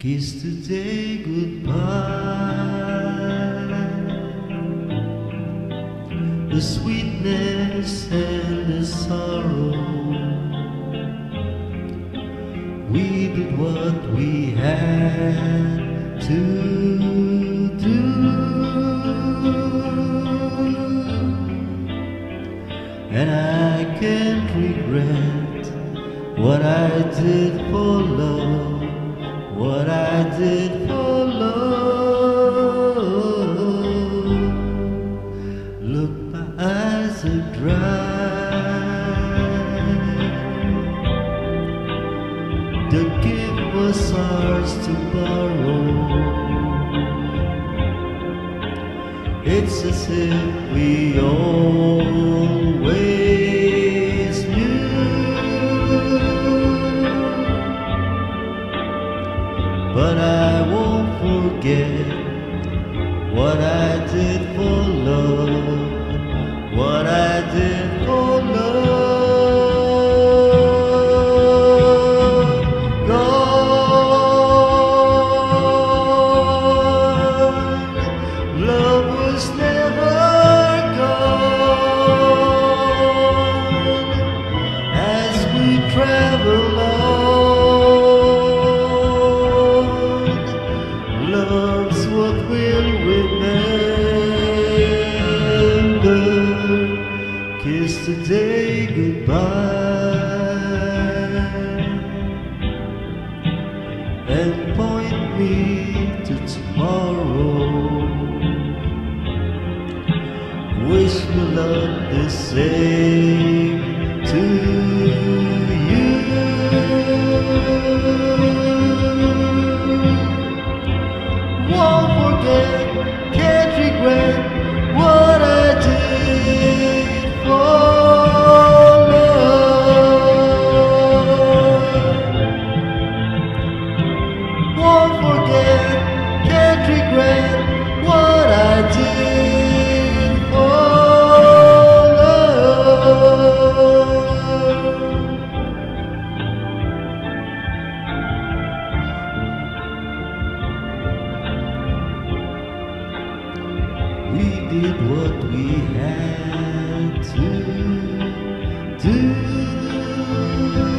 Kiss today goodbye. The sweetness and the sorrow. We did what we had to do, and I can't regret what I did for love. What I did for love. Look, my eyes are dry. The gift was ours to borrow. It's as if we always knew. But I won't forget what I did for love, what I did for love. Gone, love was never gone. As we travel on, love's what we'll remember. Kiss today goodbye, and point me to tomorrow. Wish me love the same to you. Won't forget, can't regret what I did for love. Won't forget, can't regret what I did for love. We did what we had to do.